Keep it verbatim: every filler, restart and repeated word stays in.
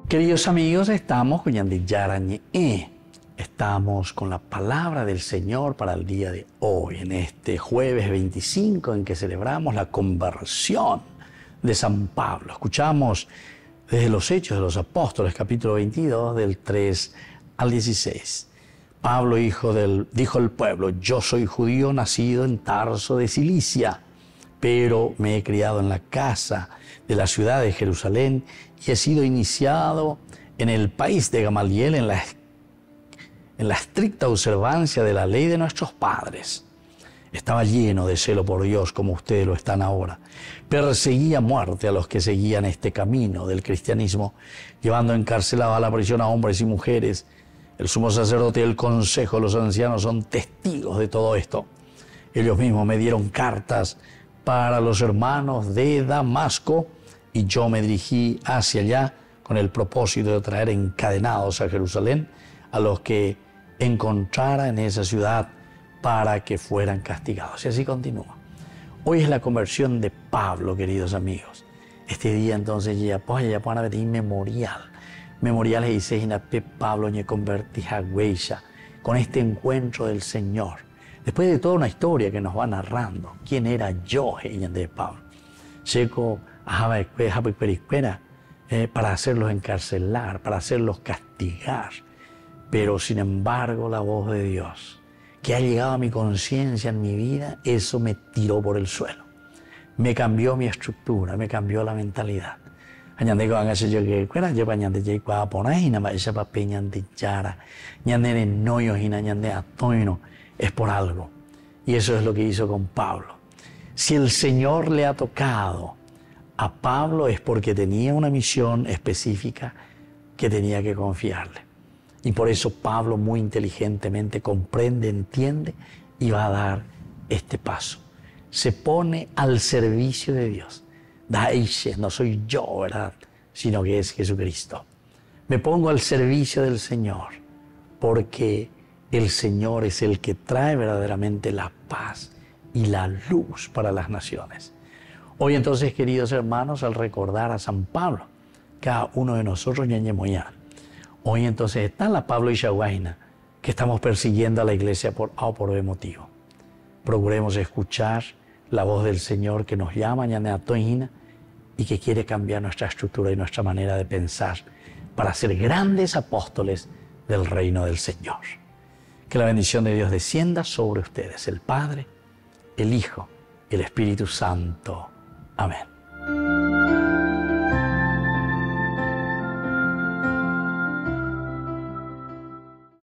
Queridos amigos, estamos con Yandi Yarañe. Estamos con la palabra del Señor para el día de hoy, en este jueves veinticinco en que celebramos la conversión de San Pablo. Escuchamos desde los Hechos de los Apóstoles, capítulo veintidós, del tres al dieciséis. Pablo, hijo del, dijo al pueblo: yo soy judío nacido en Tarso de Cilicia, pero me he criado en la casa de la ciudad de Jerusalén y he sido iniciado en el país de Gamaliel en la, en la estricta observancia de la ley de nuestros padres. Estaba lleno de celo por Dios como ustedes lo están ahora. Perseguía a muerte a los que seguían este camino del cristianismo, llevando encarcelado a la prisión a hombres y mujeres. El sumo sacerdote y el consejo de los ancianos son testigos de todo esto. Ellos mismos me dieron cartas para los hermanos de Damasco y yo me dirigí hacia allá con el propósito de traer encadenados a Jerusalén a los que encontrara en esa ciudad para que fueran castigados. Y así continúa. Hoy es la conversión de Pablo, queridos amigos. Este día entonces ya pues ya van a ver memorial. Memorial y dice Pablo me convertí a Huella con este encuentro del Señor. Después de toda una historia que nos va narrando, quién era yo, de Pablo. Checo eh, para hacerlos encarcelar, para hacerlos castigar. Pero sin embargo la voz de Dios, que ha llegado a mi conciencia en mi vida, eso me tiró por el suelo. Me cambió mi estructura, me cambió la mentalidad. Añade con ese yo que fuera yo para añade ya para poner y nada más esa papeña de yara, añade en noyo y añade a toino. Es por algo. Y eso es lo que hizo con Pablo. Si el Señor le ha tocado a Pablo es porque tenía una misión específica que tenía que confiarle. Y por eso Pablo muy inteligentemente comprende, entiende y va a dar este paso. Se pone al servicio de Dios. Daishe, no soy yo, ¿verdad? Sino que es Jesucristo. Me pongo al servicio del Señor porque el Señor es el que trae verdaderamente la paz y la luz para las naciones. Hoy entonces, queridos hermanos, al recordar a San Pablo, cada uno de nosotros ñañemoyá. Hoy entonces está la Pablo y Shahuaina, que estamos persiguiendo a la iglesia por A o por B motivo. Procuremos escuchar la voz del Señor que nos llama ñaneatoina y que quiere cambiar nuestra estructura y nuestra manera de pensar para ser grandes apóstoles del reino del Señor. Que la bendición de Dios descienda sobre ustedes, el Padre, el Hijo y el Espíritu Santo. Amén.